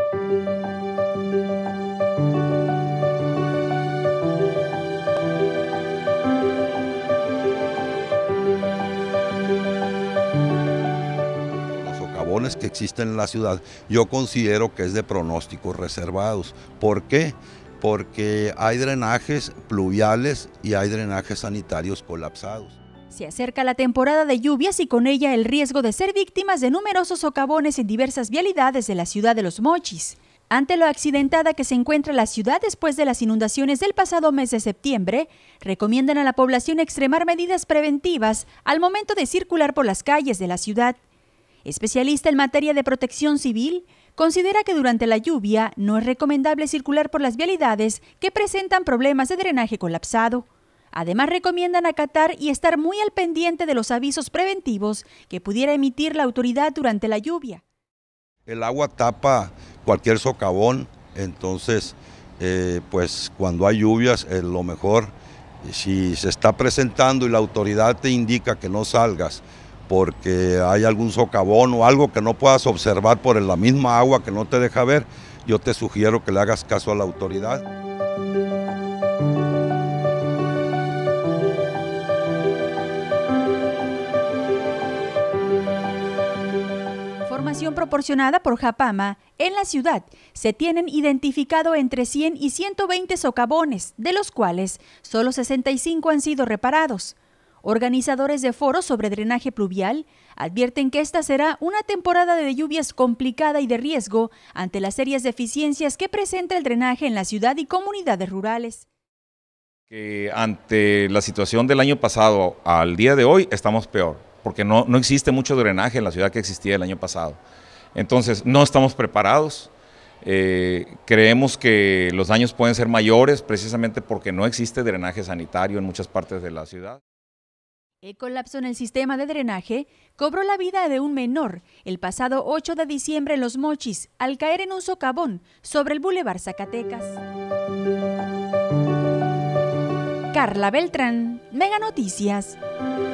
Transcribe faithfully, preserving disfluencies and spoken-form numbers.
Que existen en la ciudad, yo considero que es de pronósticos reservados. ¿Por qué? Porque hay drenajes pluviales y hay drenajes sanitarios colapsados. Se acerca la temporada de lluvias y con ella el riesgo de ser víctimas de numerosos socavones en diversas vialidades de la ciudad de Los Mochis. Ante lo accidentada que se encuentra la ciudad después de las inundaciones del pasado mes de septiembre, recomiendan a la población extremar medidas preventivas al momento de circular por las calles de la ciudad. Especialista en materia de protección civil, considera que durante la lluvia no es recomendable circular por las vialidades que presentan problemas de drenaje colapsado. Además, recomiendan acatar y estar muy al pendiente de los avisos preventivos que pudiera emitir la autoridad durante la lluvia. El agua tapa cualquier socavón, entonces, eh, pues cuando hay lluvias, es lo mejor, si se está presentando y la autoridad te indica que no salgas, porque hay algún socavón o algo que no puedas observar por la misma agua que no te deja ver, yo te sugiero que le hagas caso a la autoridad. Información proporcionada por Japama, en la ciudad se tienen identificado entre cien y ciento veinte socavones, de los cuales solo sesenta y cinco han sido reparados. Organizadores de foros sobre drenaje pluvial advierten que esta será una temporada de lluvias complicada y de riesgo ante las serias deficiencias que presenta el drenaje en la ciudad y comunidades rurales. Que ante la situación del año pasado al día de hoy estamos peor, porque no, no existe mucho drenaje en la ciudad que existía el año pasado. Entonces no estamos preparados, eh, creemos que los daños pueden ser mayores precisamente porque no existe drenaje sanitario en muchas partes de la ciudad. El colapso en el sistema de drenaje cobró la vida de un menor el pasado ocho de diciembre en Los Mochis al caer en un socavón sobre el Boulevard Zacatecas. Carla Beltrán, Mega Noticias.